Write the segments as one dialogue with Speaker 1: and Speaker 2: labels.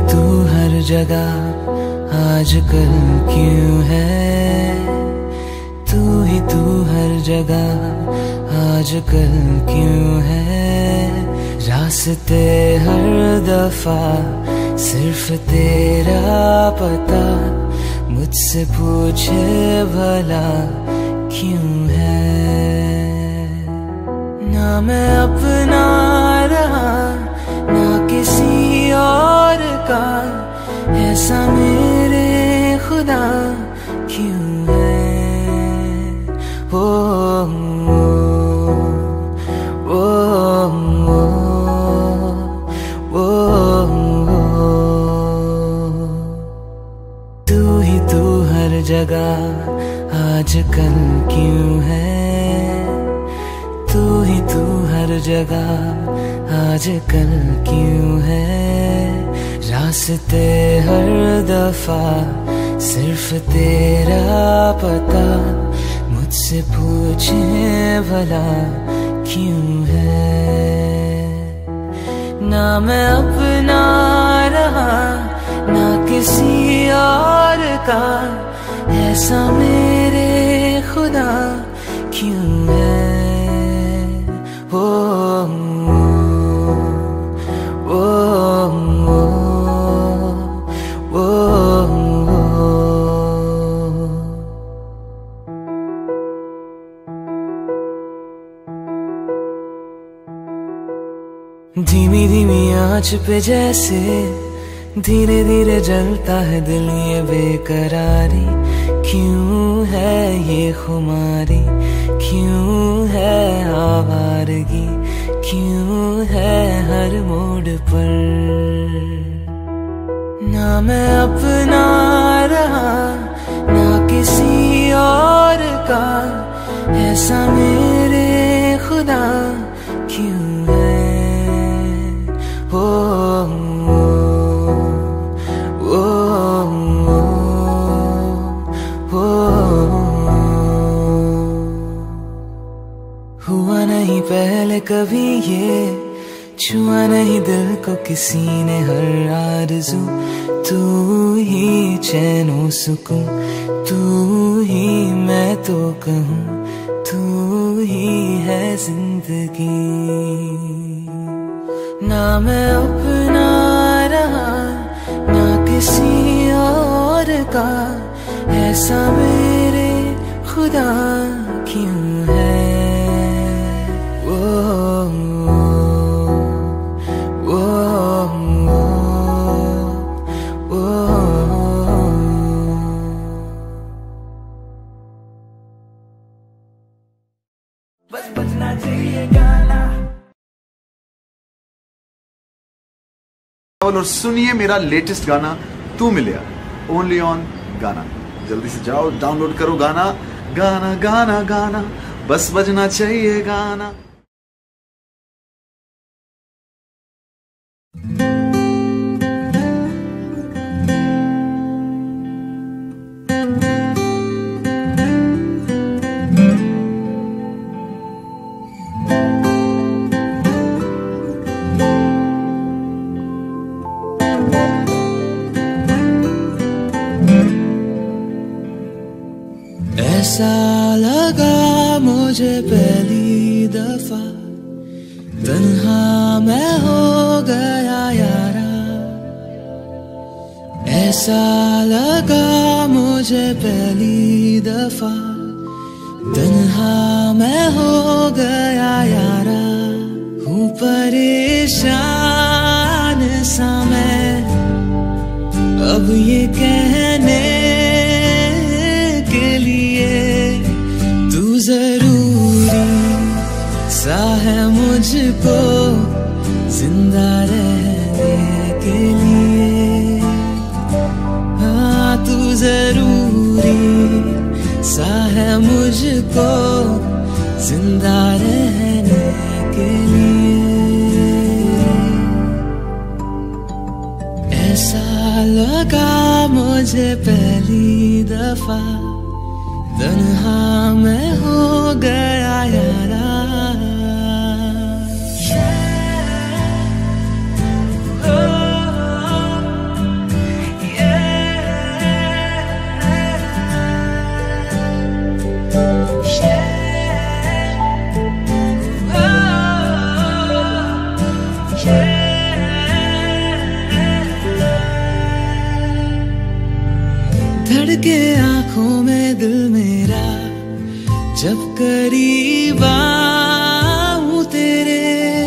Speaker 1: तू हर जगह आजकल क्यों है, तू ही तू हर जगह आजकल क्यों है। रास्ते हर दफा सिर्फ तेरा पता, मुझसे पूछे भला क्यों है। ना मैं अपना रहा ना किसी और का, ऐसा मेरे खुदा क्यों है। ओ, ओ, ओ, ओ, तू ही तू हर जगह आजकल क्यों है, तू ही तू हर जगह आजकल क्यों है। रास्ते हर दफा सिर्फ तेरा पता, मुझसे पूछे भला क्यों है। ना मैं अपना रहा ना किसी और का, ऐसा मेरे खुदा क्यों है। ओ, ओ, ओ, ओ, धीमी धीमी आंच पे जैसे धीरे धीरे जलता है दिल, ये बेकरारी क्यों है, ये खुमारी क्यों है, आवारगी क्यों है हर मोड़ पर। ना मैं अपना रहा ना किसी और का, ऐसा मेरे खुदा क्यों है। ओ, ओ, ओ, हुआ नहीं पहले कभी ये, छुआ नहीं दिल को किसी ने हर आरज़ू। तू ही चैनो सुकून, तू ही मैं तो कहूँ, तू ही है जिंदगी। ना मैं अपना रहा ना किसी और का, ऐसा मेरे खुदा क्यों है। ओ, ओ, ओ, ओ, बस बजना चाहिए गाना।
Speaker 2: और सुनिए मेरा लेटेस्ट गाना तू मिलिया, ओनली ऑन गाना। जल्दी से जाओ डाउनलोड करो गाना, गाना गाना गाना, बस बजना चाहिए गाना।
Speaker 1: ऐसा लगा मुझे पहली दफा, तन्हा मैं हो गया यारा। ऐसा लगा मुझे पहली दफा, तन्हा मैं हो गया यारा। हूँ परेशान सा मैं अब ये कहने के लिए, तू जरूरी सा है मुझको जिंदा रहने के लिए। हाँ तू जरूरी सा है मुझको जिंदा रहने के लिए। ऐसा लगा मुझे पहली दफा, तन्हा मैं हो गया यारा। धड़के आंखों में दिल मेरा जब करीब आऊं तेरे।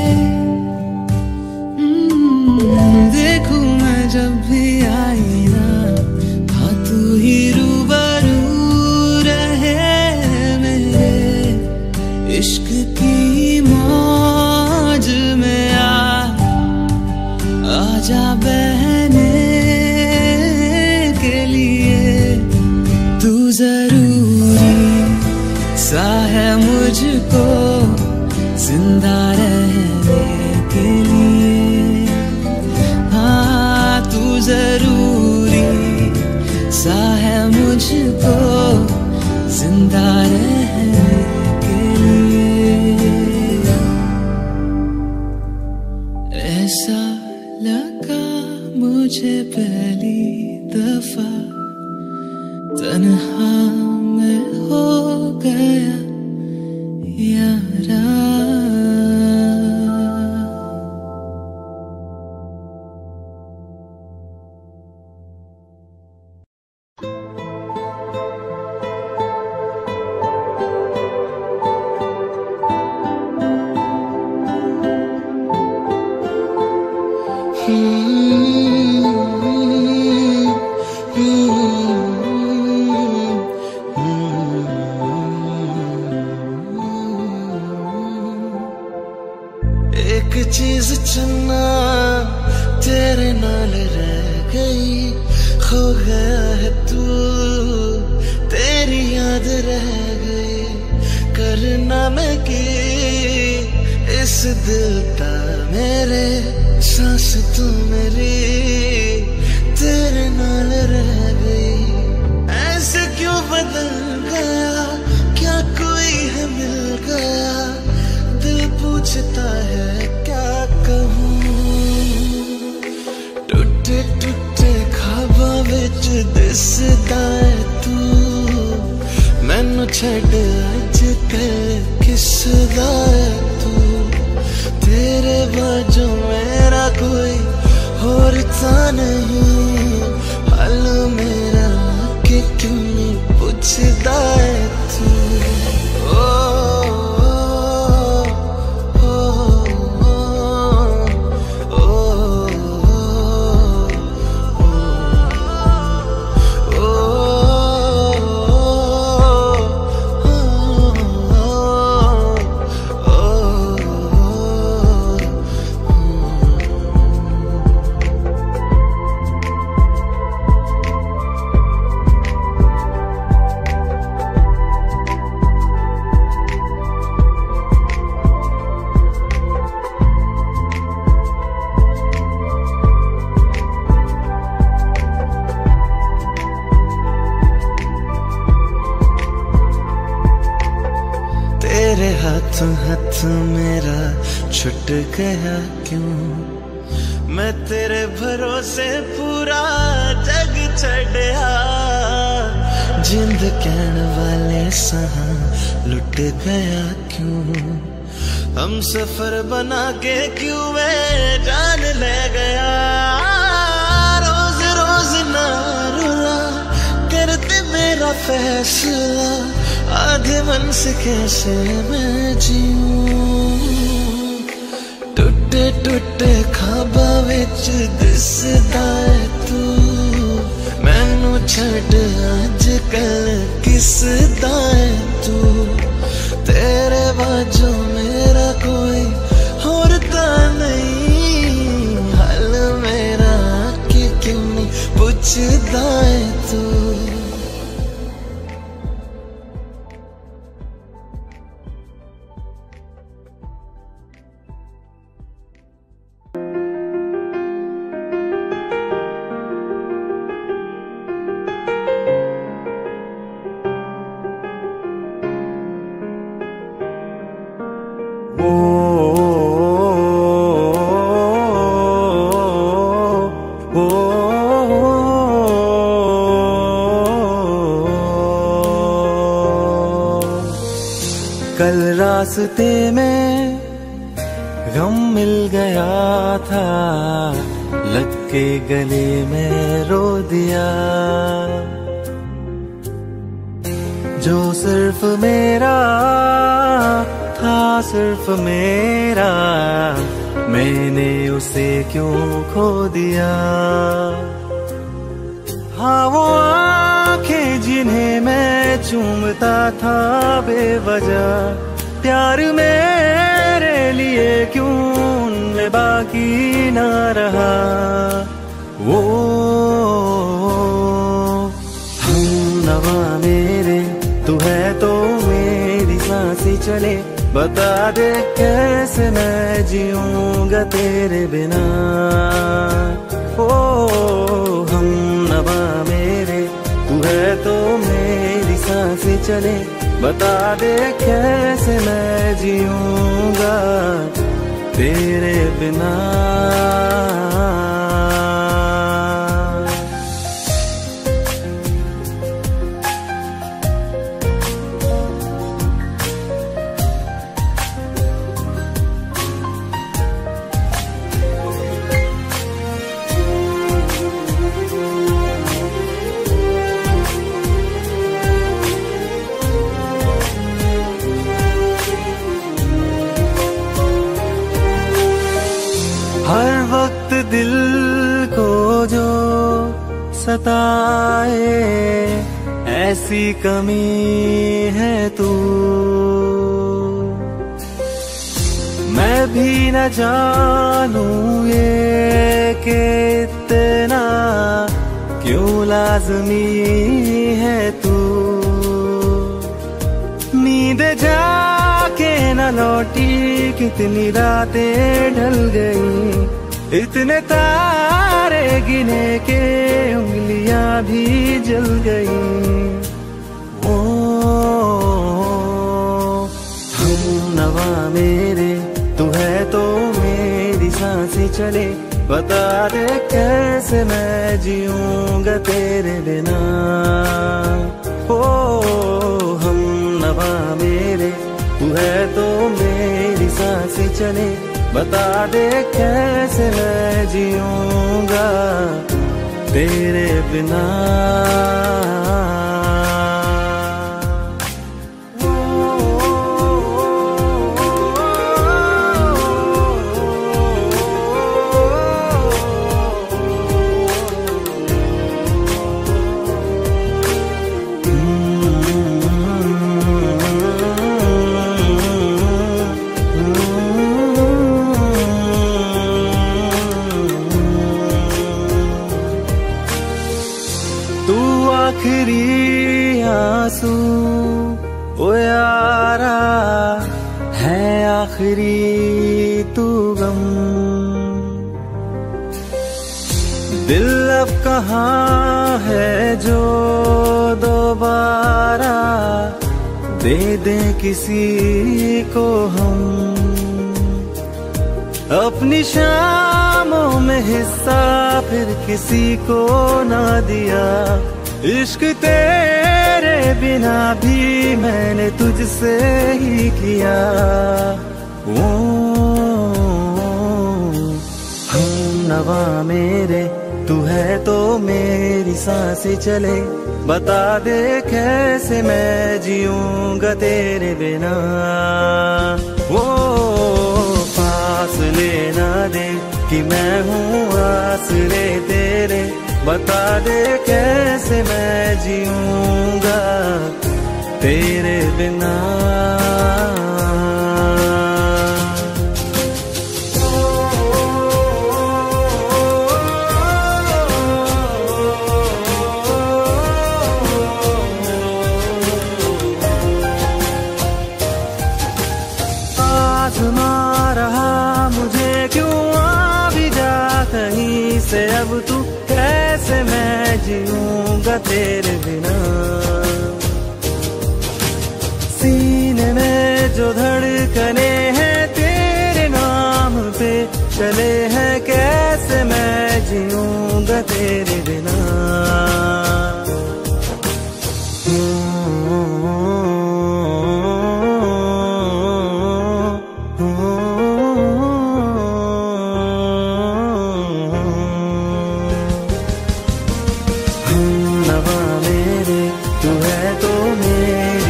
Speaker 1: देखूं मैं जब भी आई ना, हाँ तू ही रूबरू रहे मेरे। इश्क की मौज में आजा बहने के लिए। तू जरूरी सा है मुझको जिंदा रहने के लिए। हाँ तू जरूरी सा है मुझको जिंदा रहने के लिए। ऐसा लगा मुझे पहली दफा तन्हा मैं हो गया यारा। एक चीज चुनना तेरे नाल रह गई, खो गया है तू तेरी याद रह गई। करना मैं की इस दिल का मेरे, सांस तू मेरी तेरे नाल रह गई। ऐसे क्यों बदल गया, क्या कोई है मिल गया। दिल पूछता है क्या कहूँ, टूटे टूटे ख्वाबां विच दिसदा है तू। मैनू छड्ड अजकल किसदा है तू। तेरे बाजू मेरा कोई होर ता नहीं, हाल मेरा कि क्यों नहीं पुछदा है तू। तेरे हाथों हाथ मेरा छुट गया क्यों। मैं तेरे भरोसे पूरा जग छड़या। जिंद कहन वाले सहा लुट गया क्यों। हम सफर बना के क्यों वे जान ले गया। रोज रोज ना रुला करते मेरा फैसला। आधे मन से कैसे मैं जीऊं। टूटे टूटे ख्वाबां विच दिसदा है तू। मैनू छड्ड अजकल किसदा है तू। तेरे बाजू मेरा कोई होर ता नहीं, हाल मेरा कि क्यों नहीं पुछदा है तू।
Speaker 3: कल रास्ते में गम मिल गया था, लग के गले में रो दिया। जो सिर्फ मेरा था, सिर्फ मेरा, मैंने उसे क्यों खो दिया। हाँ वो आंखें जिन्हें मैं चूमता था बेवजह, प्यार मेरे लिए क्यों उनमें बाकी ना रहा। वो हम नवा मेरे, तू है तो मेरी सांसें चले, बता दे कैसे मैं जीऊंगा तेरे बिना। ओ हम नवा मेरे, तू है तो मेरी सांसें चले, बता दे कैसे मैं जीऊंगा तेरे बिना। हर वक्त दिल को जो सताए, ऐसी कमी है तू। मैं भी न जानूं ये कि इतना क्यों लाज़मी है तू। नींद जाके न लौटी, कितनी रातें ढल गई, इतने तारे गिने के उंगलियां भी जल गई। ओ हम नवा मेरे, तू है तो मेरी सांसें चले, बता दे कैसे मैं जीऊंगा तेरे बिना। ओ हम नवा मेरे, तू है तो मेरी सांसें चले, बता दे कैसे मैं जीऊंगा तेरे बिना। आखिरी आंसू ओ यारा है, आखिरी तू गम। दिल अब कहाँ है जो दोबारा दे दे किसी को हम। अपनी शामों में हिस्सा फिर किसी को ना दिया, इश्क तेरे बिना भी मैंने तुझसे ही किया। ओ हम नवा मेरे, तू है तो मेरी सांसें चले, बता दे कैसे मैं जीऊंगा तेरे बिना। ओ पास लेना दे कि मैं हूँ आसरे तेरे, बता दे कैसे मैं जीऊंगा तेरे बिना। आज़मा रहा मुझे क्यों आ भी जा कहीं से, अब तू कैसे मैं जीऊंगा तेरे बिना। सीने में जो धड़कने हैं तेरे नाम पे चले हैं, कैसे मैं जीऊंगा तेरे बिना। नवा मेरे, तू है तो मेरी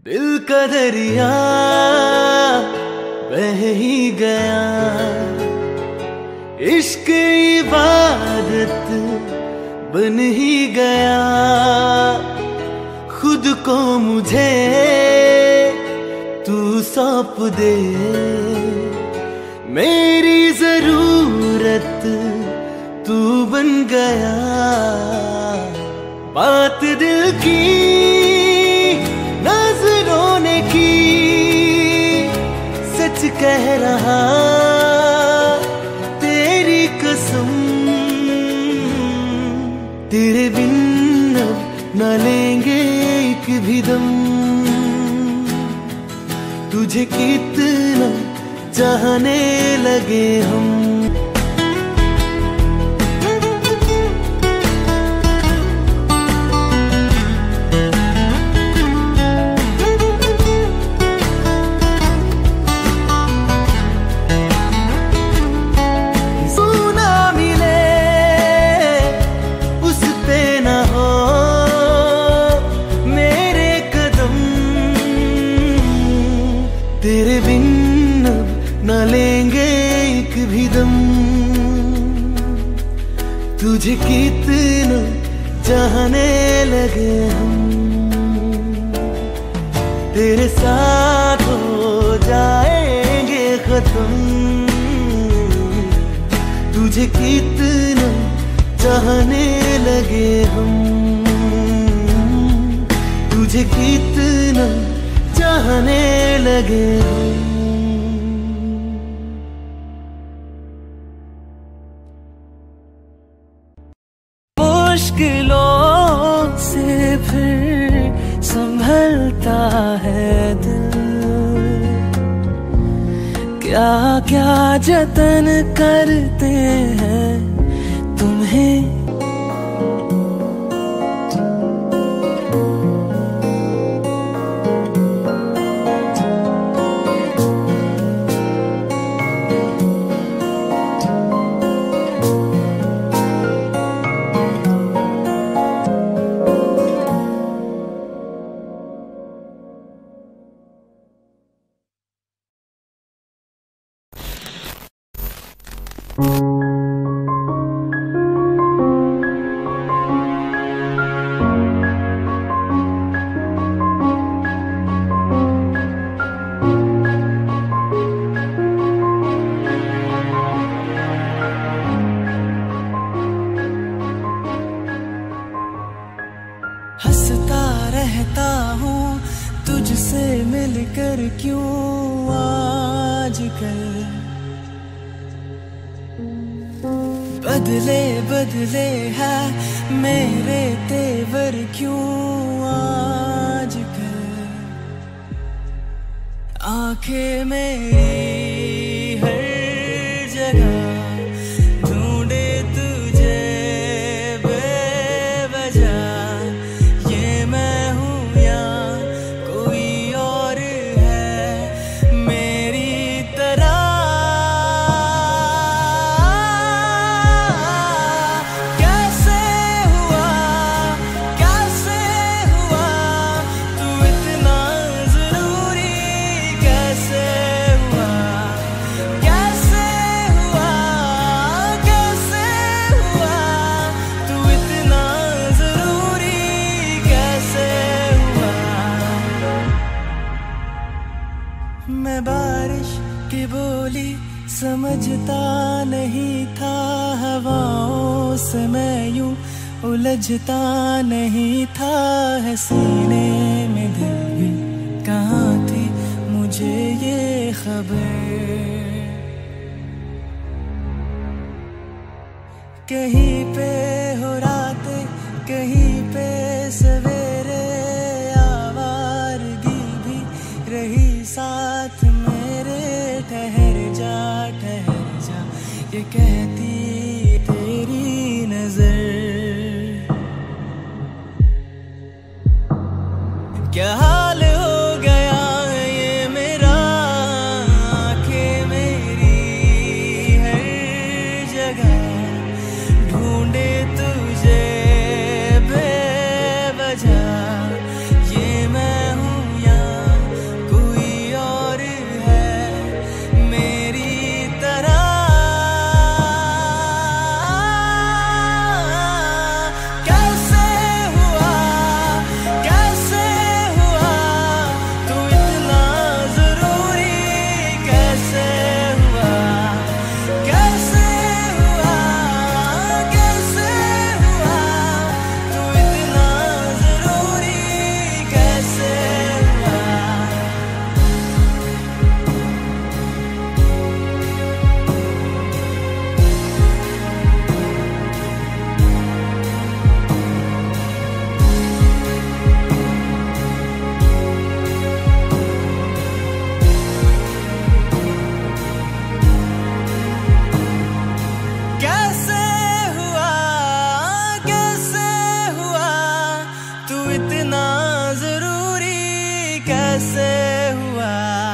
Speaker 1: दिल का दरिया बह ही गया, इश्क इबादत बन ही गया। खुद को मुझे तू सौंप दे, मेरी जरूरत तू बन गया। बात दिल की नजरों ने की, सच कह रहा तेरी कसम। तेरे बिन अब न लेंगे एक भी दम, तुझे कितना चाहने लगे हम। तेरे बिन अब न लेंगे एक भी दम, तुझे कितना चाहने लगे हम। तेरे साथ हो जाएंगे खत्म, तुझे कितना चाहने लगे हम। तुझे कितना चाहने लगे हम। मुश्किलों से फिर संभलता है दिल, क्या क्या जतन करते हैं तुम्हें। हंसता रहता हूँ तुझसे मिलकर, क्यों आजकल बदले बदले है मेरे तेवर, क्यों आजकल आंखें मेरी हर जगह ढूंढे तुझे बेवजह। ये मैं हूँ या कोई और है मेरी तरह। कैसे हुआ तू इतना जरूरी, कैसे हुआ तू इतना जरूरी, कैसे हुआ। मैं बारिश की बोली समझता नहीं था, हवाओं से मैं यूं उलझता नहीं था। है सीने में दिल भी कहाँ थी मुझे ये खबर। कहीं पे हो रातें, कहीं पे सवेरे, आवारगी भी रही साथ मेरे। ठहर जा ये कहती तेरी नजर। क्या हाल हो गया ये मेरा, आंखें मेरी हर जगह ढूंढे तुझे बेवजह। ये मैं हूँ या
Speaker 3: तू इतना जरूरी कैसे हुआ।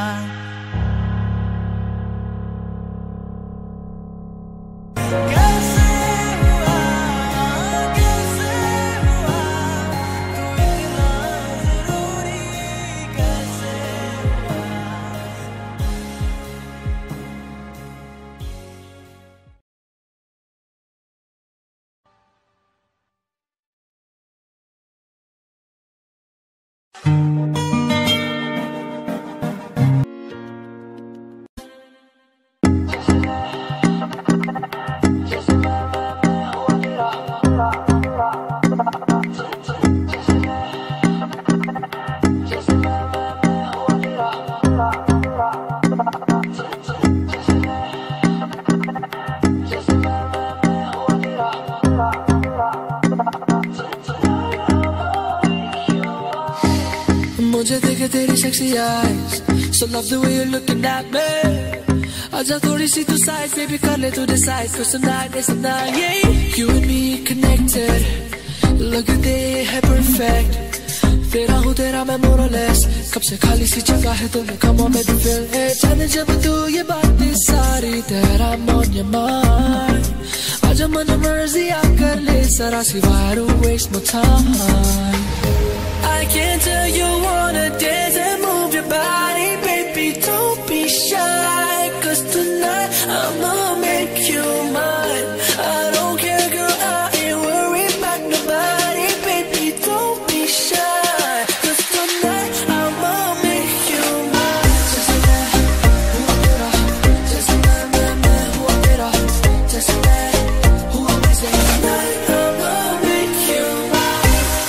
Speaker 1: मुझे देखे तेरी sexy eyes, so love the way you're looking at me. आजा थोड़ी सी तू साइड पे भी कर ले तू decide, cause tonight is the night, yeah. You and me connected, लगते है perfect. तेरा हूँ तेरा मैं more or less, कब से खाली सी जगह है तुम come on baby feel it. जाने जब तू ये बातें सारी that I'm on your mind. आजा मन मर्जी आ कर ले सारा सी why to waste my time. I can tell you wanna dance and move your body, baby, don't be shy, cause tonight I'ma make you mine. I don't care girl, I ain't worried about nobody, baby, don't be shy, cause tonight I'ma make you mine. Just like who I get off, just like who I get off, just like who I miss it. Tonight I'ma make you mine.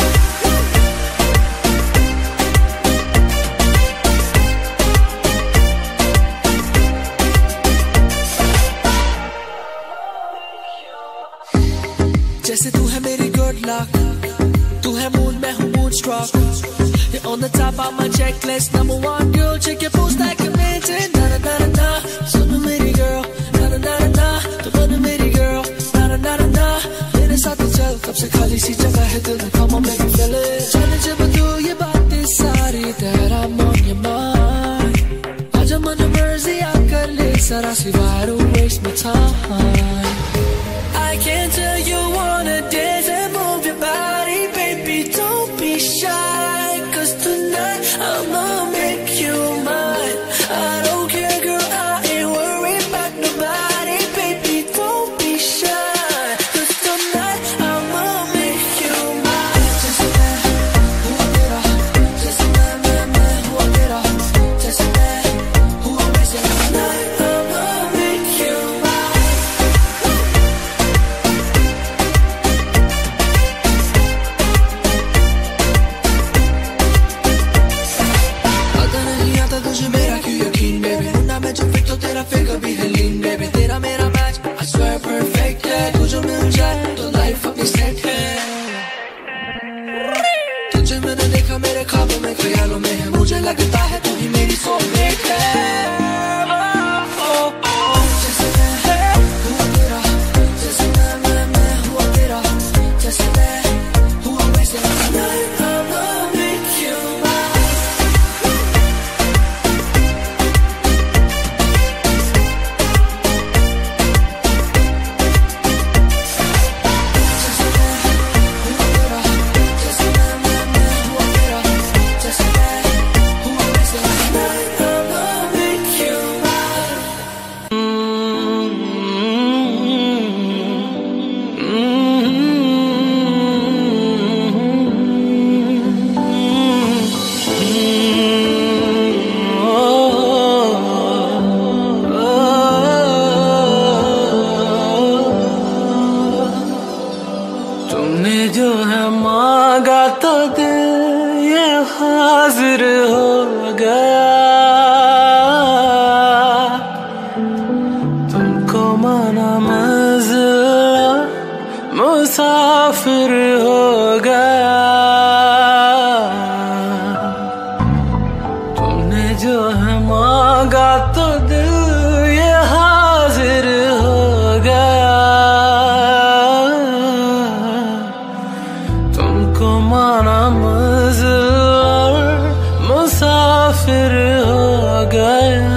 Speaker 1: जैसे तू है मेरी good luck, तू है moon मैं हूँ moonstruck. You're on the top of my checklist, number one girl, check your post like a minute. Na na na na na, सुनो मेरी girl, na na na na na, तू बन मेरी girl, na na na na na. मेरे साथ चल, कब से खाली सी जगह है दिल में, come on baby feel it. जाने जब तू ये बातें सारी that I'm on your mind. आजा मन मर्जी आ कर ले सारा सी why to waste my time. I can tell you wanna dance and move your body, baby, don't be shy, cause tonight I'ma make you mine. I don't care girl, I ain't worried about nobody, baby, don't be shy, cause tonight I'ma make you mine. Just like who I get off, just like who I get off, just like who I miss it. Tonight I'ma make you mine. तुझे मेरा क्यों यकीन baby, Munna मैं जो fit तो तेरा figure भी है lean baby. तेरा मेरा मैच I swear perfect है, तू जो मिल जाए तो लाइफ अपनी सेट है. तुझे मैंने देखा मेरे ख्वाबों में ख्यालों में है, मुझे लगता है तू ही मेरी soulmate है. जैसे मैं हुआ तेरा, जैसे मैं हुआ तेरा, जैसे मैं हुआ वैसे. Tonight I'ma make you mine. हाजिर हो गया, तुमको माना मंज़िल मुसाफिर हो गया। तुमने जो है मांगा तो दिल ये हाजिर हो गया। तुमको माना फिर हो गया।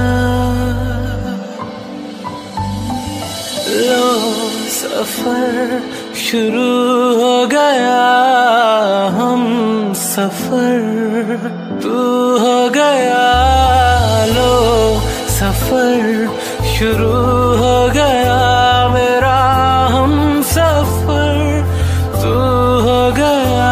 Speaker 1: लो सफर शुरू हो गया, हम सफर तू हो गया। लो सफर शुरू हो गया मेरा, हम सफर तू हो गया।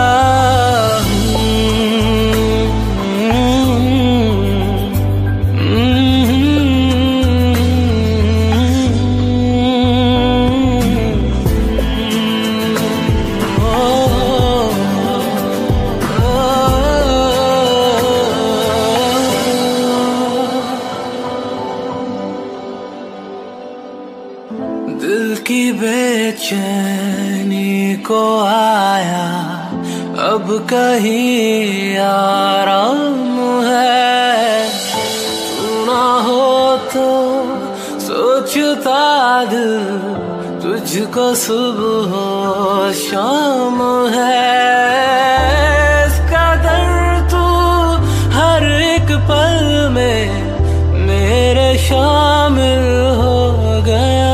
Speaker 1: दिल की बेचैनी को आया अब कहीं आराम है। तू ना हो तो सोचता दिल तुझको सुबह हो शाम है। इसका दर्द तू हर एक पल में मेरे शामिल हो गया।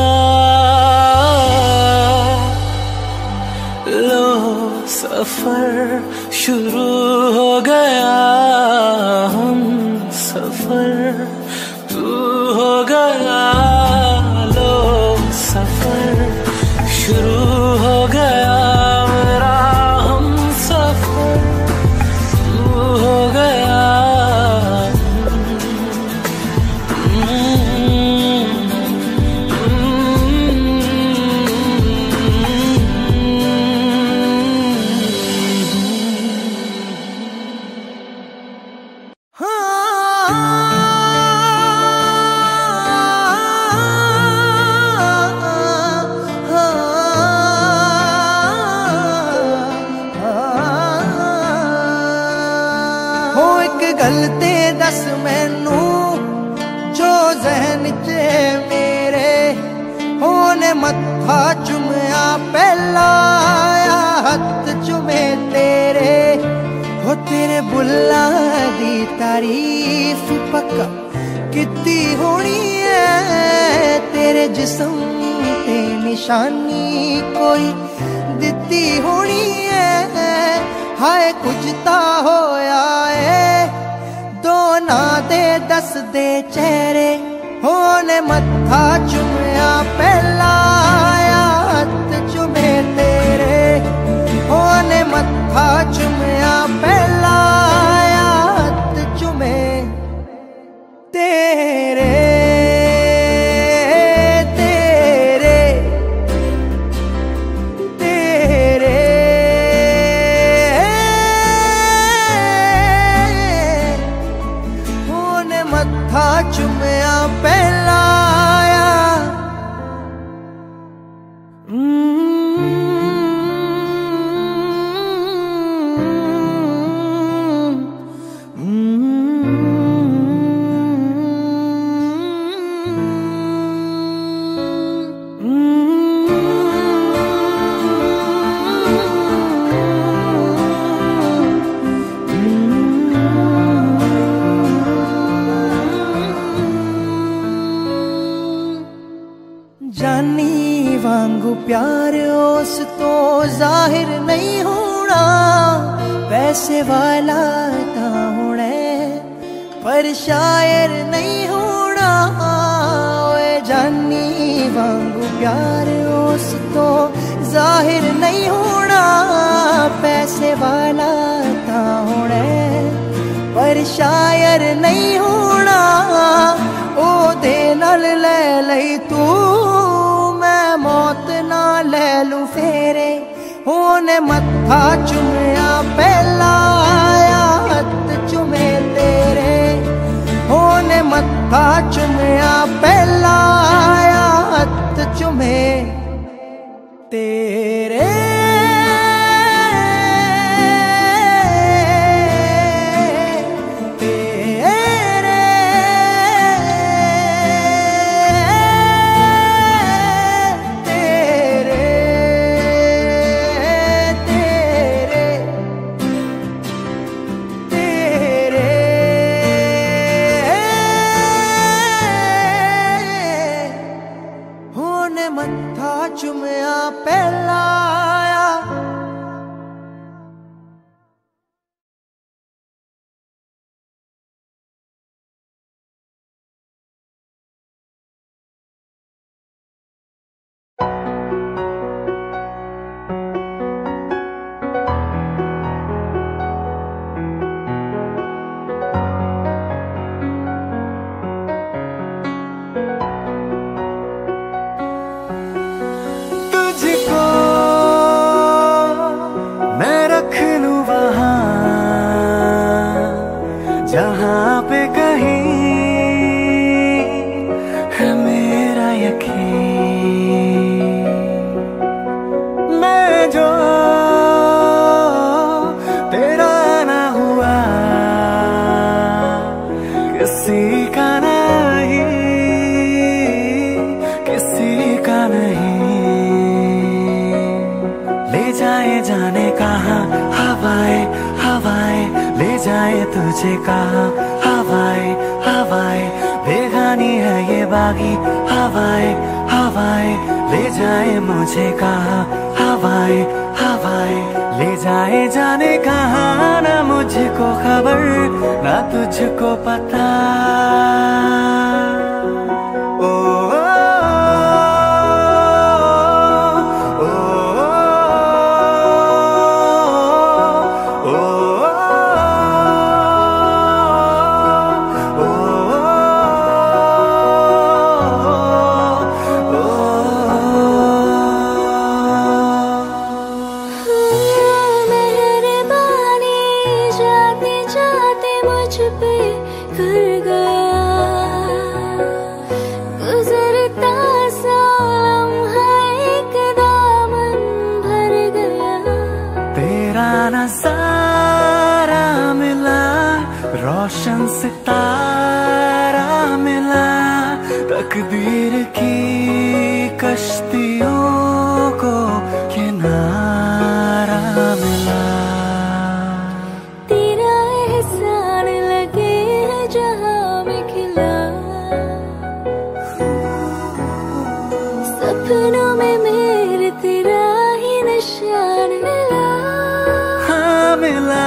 Speaker 1: सफर शुरू हो गया, हम सफर तू हो गया। लो सफर शुरू हो गया मेरा, हम सफर तू हो गया।
Speaker 4: गल ते दस मैनू जो जहन च मेरे, होने मत्था चुमया पहला हथ चुमे तेरे। हो तेरे बुल्ला दी तारीफ पक्का किती होनी है, तेरे जिस्म ते निशानी कोई दिती होनी है। हाय कुछ ता होया है, दोना दे दस दे चेहरे, होने मत्था चुमया पहला हथ चुमे तेरे। होने मत्था चुमया पहला हथ चुमे तेरे। चुमया पहला जानी वांगू प्यार उस तो जाहिर नहीं होना, पैसे वाला ता होना पर शायर नहीं होना। ओए जानी वांगू प्यार उस तो जाहिर नहीं होना, पैसे वाला ता होना पर शायर नहीं होना। ओ दे नाल ले लई तू, मैं मौत ना ले लूं फेरे। होने मत्था चुमया पहला हथ चुमे तेरे। होने मत्था चुमया पहला हथ चुमे तेरे।
Speaker 3: जहाँ पे कहीं है मेरा यकीन, मैं जो तेरा ना हुआ किसी का नहीं, किसी का नहीं। ले जाए जाने कहाँ हवाएं हवाएं, ले जाए तुझे कहाँ हवाएं हवाएं, बेगानी है ये बागी हवाएं हवाएं, ले जाए मुझे कहाँ हवाएं हवाएं, ले जाए जाने कहाँ, ना मुझको खबर ना तुझको पता। ओ, नज़ारा मिला, रोशन सितारा मिला, तकदीर की कश्तियों को किनारा मिला।
Speaker 5: तेरा एहसान लगे है जहाँ में खिला, सपनों में मेरे तेरा ही निशान मिला।
Speaker 3: मिला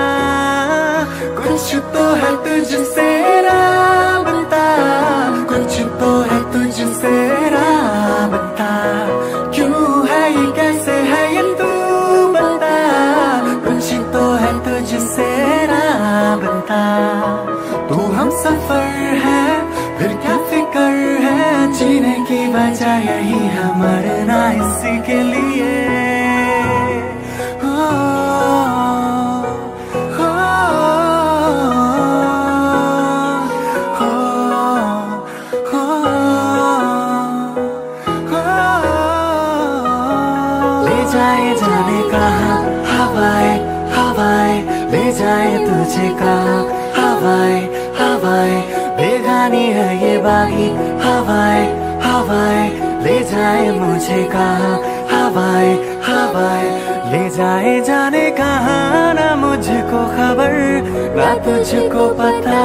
Speaker 3: कुछ तो है तुझसे राबता, कुछ तो है तुझसे राबता, क्यों है ये कैसे है ये तू बता, कुछ तो है तुझसे राबता। तू हम सफर है फिर क्या फिकर है, जीने की वजह यही है मरना इसी के लिए। जाए जाने कहाँ हवाएं हवाएं, ले जाए तुझे कहाँ हवाएं हवाएं, बेगानी है ये बागी हवाएं हवाएं, ले जाए मुझे कहाँ हवाएं हवाएं, ले जाए जाने कहाँ, ना मुझको खबर ना तुझको पता।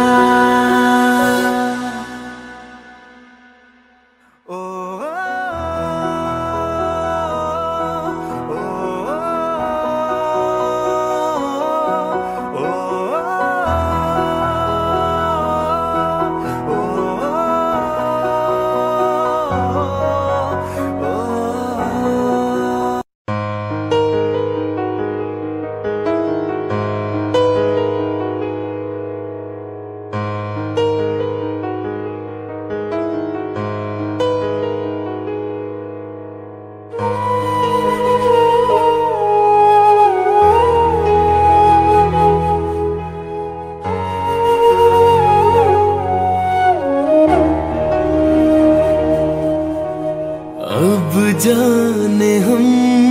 Speaker 1: जाने हम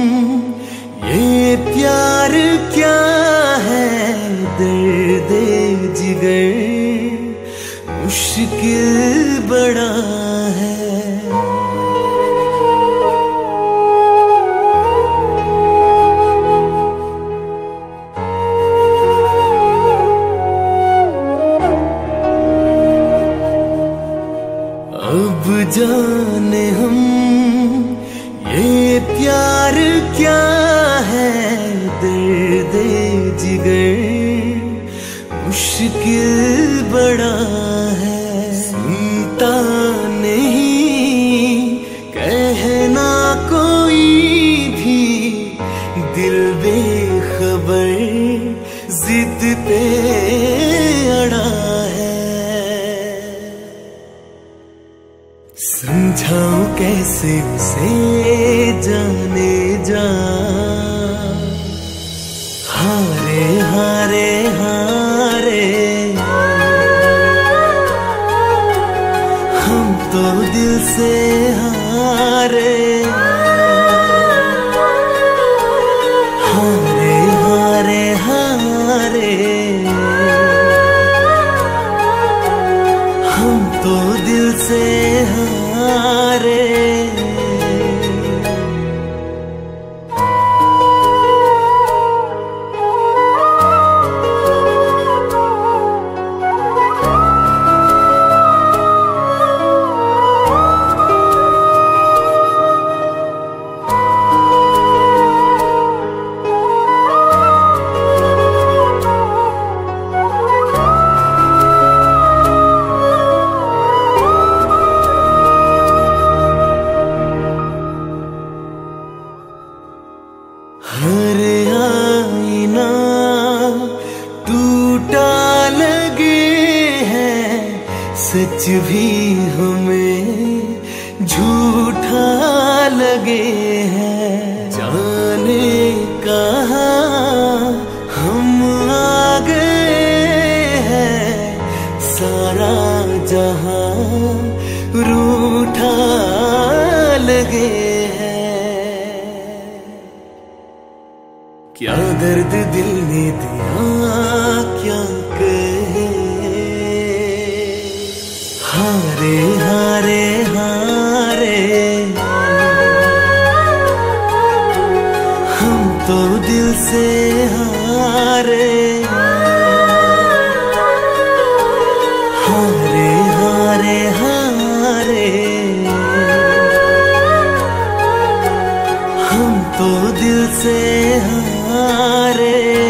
Speaker 1: ये प्यार क्या है, दर्द जिगर मुश्किल बड़ा है। अब जाने हम ये प्यार क्या है, दर्द जिगर मुश्किल बड़ा है। सुनता नहीं कहना कोई भी, दिल बेखबर जिद पे अड़ा है। समझाऊं कैसे उसे जाने जा, हारे हारे हारे
Speaker 4: दिल से हारे हारे हारे हारे, हम तो दिल से हारे। हर आईना टूटा लगे है, सच भी हमें झूठा लगे है। जाने कहाँ हम आ गए हैं, सारा जहां रूठा लगे है। क्या दर्द दिल ने दिया क्या कहे, हारे हारे हारे, हम तो दिल से हारे हारे हारे हारे, हम तो दिल से हारे।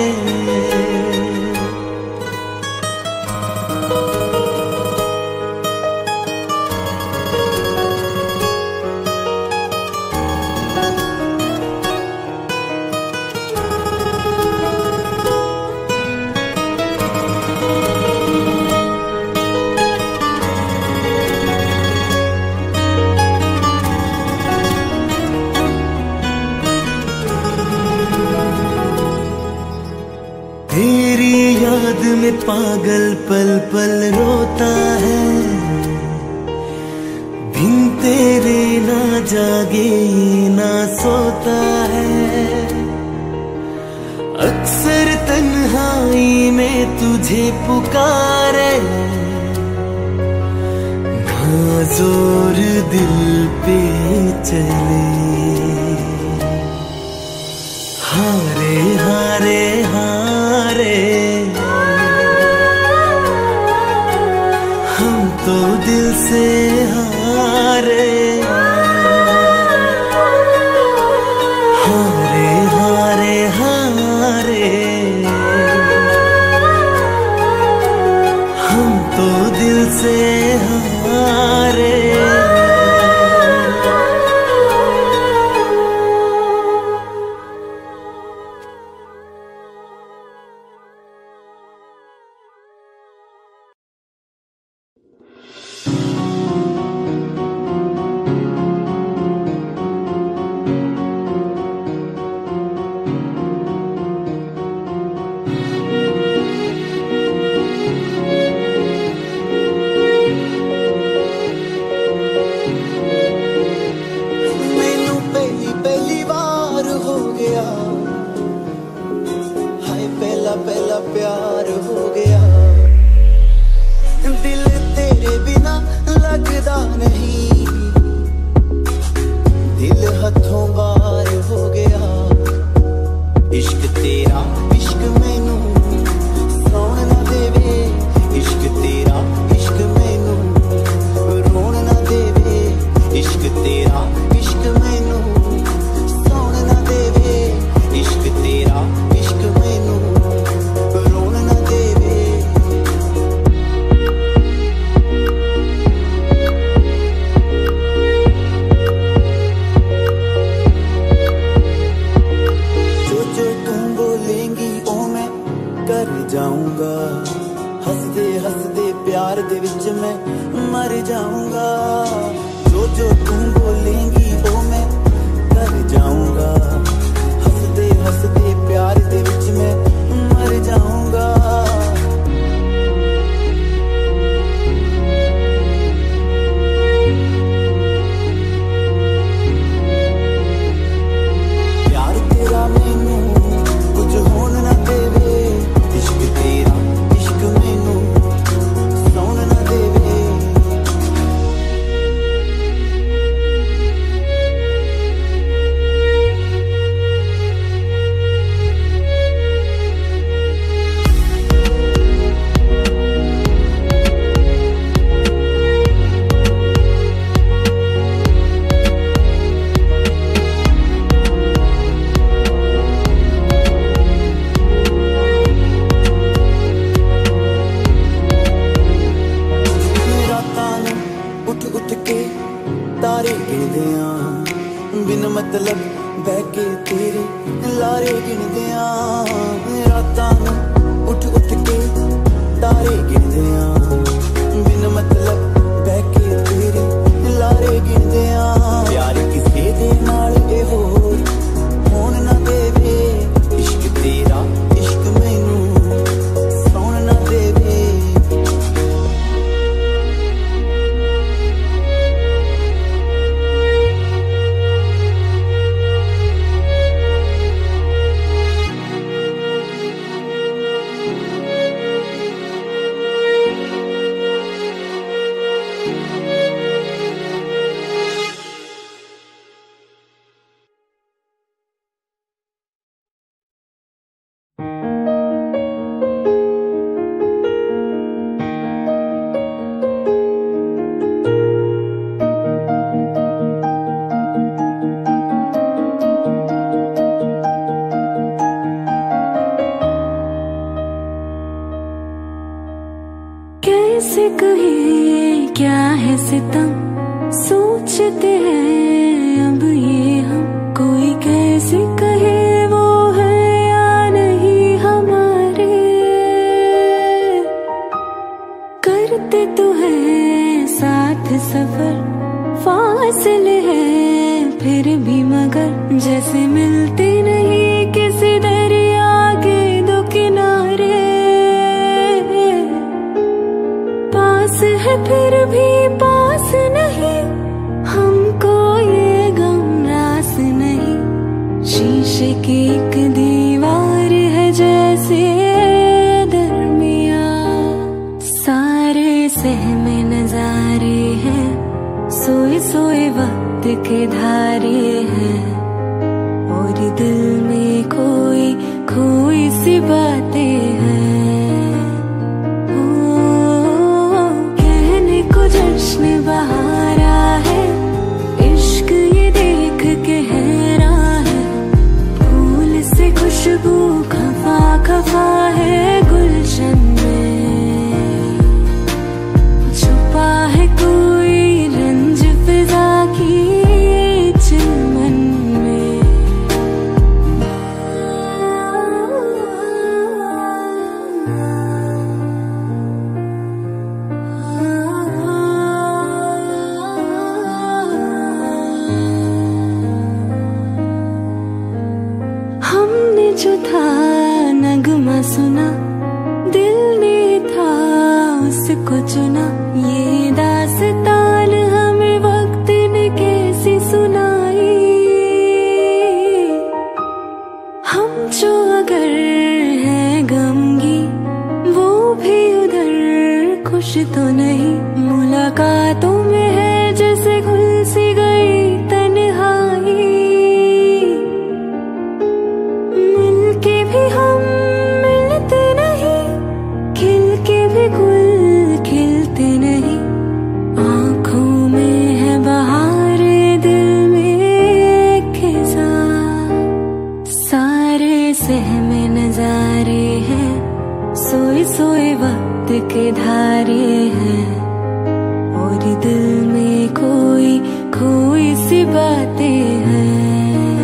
Speaker 4: तेरी याद में पागल पल पल रोता है, बिन तेरे ना जागे ना सोता है। अक्सर तन्हाई में तुझे पुकारे, ना जोर दिल पे चले। हारे हारे हारे, हम तो दिल से हारे हारे हारे हारे, हम तो दिल से हारे।
Speaker 3: पहला प्यार हो गया, दिल तेरे बिना लगदा नहीं, दिल हथों बाहर हो गया। इश्क तेरा इश्क मैनू सौण ना देवे, इश्क तेरा इश्क मैनू रोण ना देवे, इश्क तेरा इश्क मैनू सौण ना देवे, इश्क तेरा इश्क मैनू रोण ना देवे। जो तुम बोलेंगी ओ मैं कर जाऊंगा, हंसदे हंसदे प्यार दे विच मैं मर जाऊंगा। जो तुम बोलेंगी ओ मैं कर जाऊंगा, हंसदे हंसदे प्यार दे विच मैं मर जाऊंगा।
Speaker 5: कैसे कहे क्या है सितम, सोचते हैं अब ये हम। कोई कैसे कहे वो है या नहीं हमारे। करते तो है साथ सफर, फासले हैं फिर भी मगर जैसे मिलते नहीं किसी दरिया के दो किनारे। पास है फिर भी पास नहीं, हमको ये गम रास नहीं। शीशे की एक दीवार है जैसे दरमिया, सारे सहमे नजारे हैं, सोए सोए वक्त के धारे हैं। और दिल में कोई कोई सी बातें हैं। ओ कहने को जश्न बहारा है, इश्क ये देख के हैरान है। फूल से खुशबू खफा खफा है गुलशन में, छुपा है कोई रंज फिजा की चिलमन में। हमने जो था नगमा सुना, दिल ने था उसको चुना। ये दास्तान हमें वक्त ने कैसी सुनाई। हम जो अगर है गमगी, वो भी उधर खुश तो नहीं। मुलाकातों में है जैसे खुल सी गई तन्हाई। मिलके भी हम मिलते नहीं, खिल के भी गुल खिलते नहीं। आँखों में है बहार, दिल में खिज़ां। सारे सहमे नजारे हैं, सोए सोए वक्त के धारे हैं। और दिल में कोई कोई सी बातें हैं।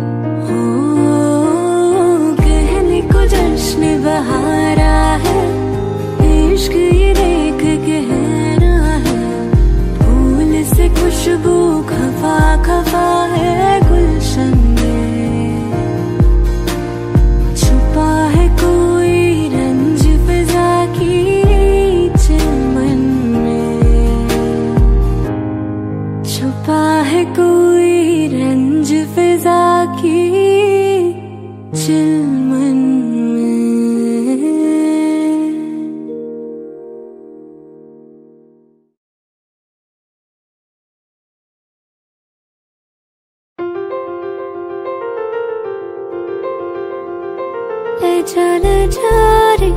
Speaker 5: कहने को जश्न बहारा है, इश्क ये देख के हैरान है। फूल से खुशबू खफा खफा है गुलशन में, छुपा है कोई रंज फिजा की चिलमन में। छुपा है कोई रंज फिजा की चिलमन में। ले जा रे,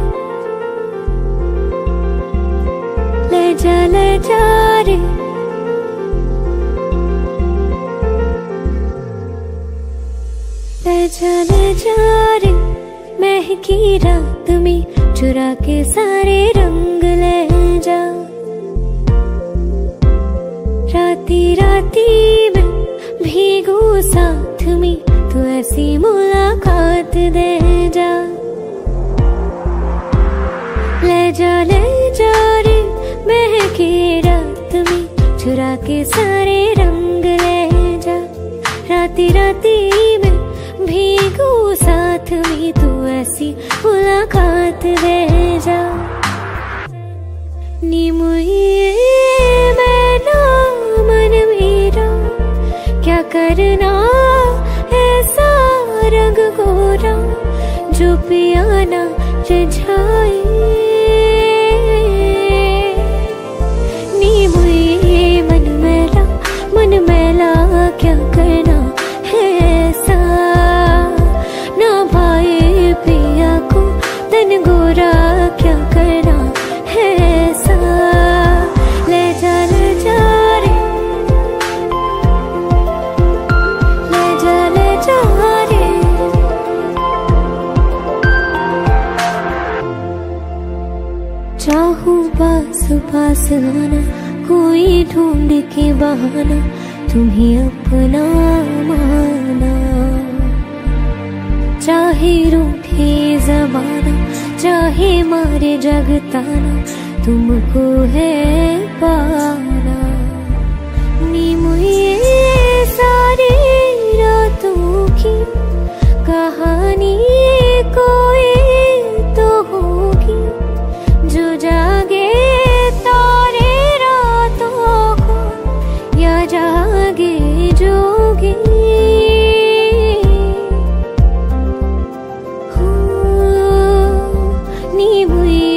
Speaker 5: ले जा रे। ले जा रे, महकी रात में चुरा के सारे रंग ले जा। राती राती में भीगू साथ में, तू ऐसी मुलाकात दे जा। ले जा रे, महकी रात में चुरा के सारे रंग ले जा। राती राती में भीगू साथ में, तू ऐसी मुलाकात दे जा। नी मुझे मैना मन मेरा, क्या करना ऐसा रंग गोरा जो पियाना रिझाए। नी मुझे मन मैला क्या करना है ऐसा, ना भाई पिया को तन गोरा क्या करना है ऐसा। ले जा रे, ले जा रे। चाहूँ पास आना, कोई ढूंढ के बहाना तुम्हें अपना माना। चाहे रूठे ज़माना, चाहे मारे जग ताना, तुमको है पाना। नीम ये सारी रातों की कहानी कोई तो होगी, जो जागे तारे रातों को या जागे जोगी। नीम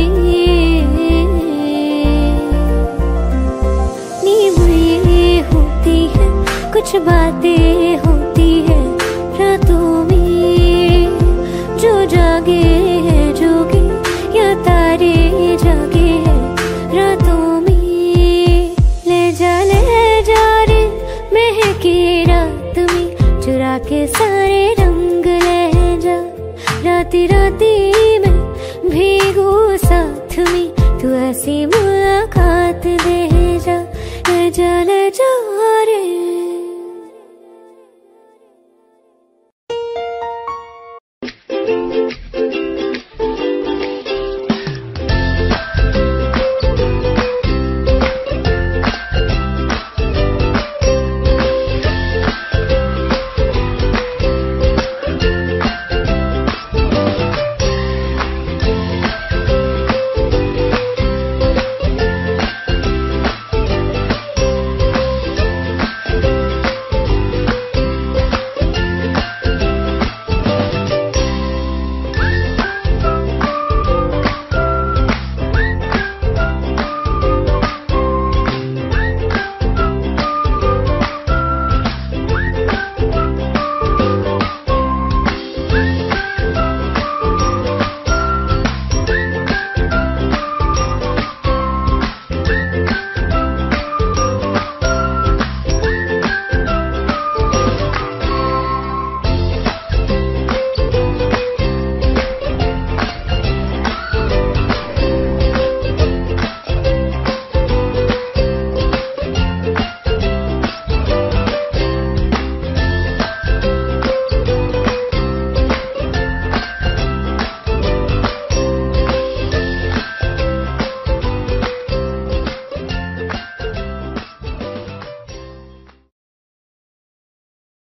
Speaker 5: ये होती है, कुछ बातें होती है रातों में, जो जागे है जोगी या तारे जागे है रातों में। ले जा रे महके रात में, चुरा के सारे रंग ले जा। राती राती में भीगू साथ में, तू ऐसी